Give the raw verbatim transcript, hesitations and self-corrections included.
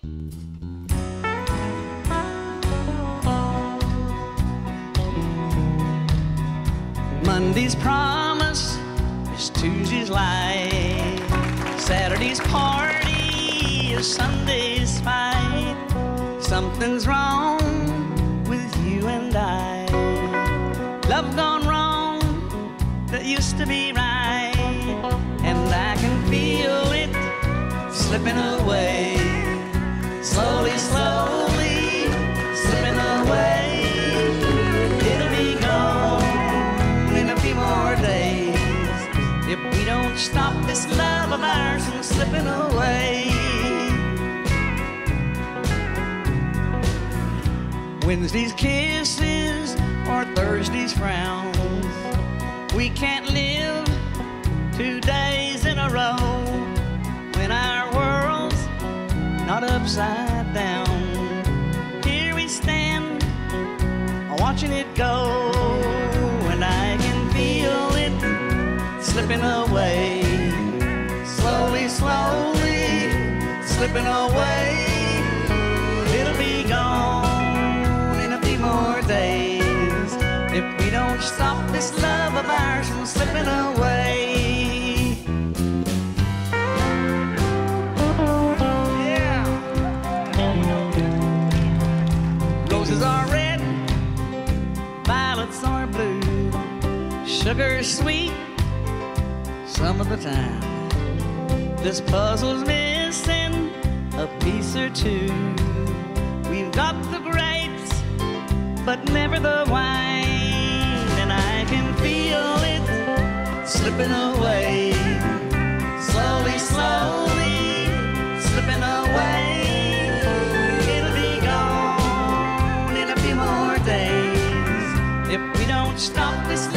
Monday's promise is Tuesday's lie. Saturday's party is Sunday's fight. Something's wrong with you and I. Love gone wrong that used to be right. And I can feel it slipping away. Slowly, slowly slipping away. It'll be gone in a few more days if we don't stop this love of ours from slipping away. Wednesday's kisses or Thursday's frowns. We can't live two days in a row when our world's not upside down. Here we stand watching it go, and I can feel it slipping away. Slowly, slowly slipping away. It'll be gone in a few more days if we don't stop this love of ours from slipping away. Yeah. Roses are red, violets are blue. Sugar's sweet some of the time. This puzzle's missing a piece or two. We've got the grapes, but never the wine. And I can feel it slipping away. Slowly, slowly slipping away. It'll be gone in a few more days if we don't stop this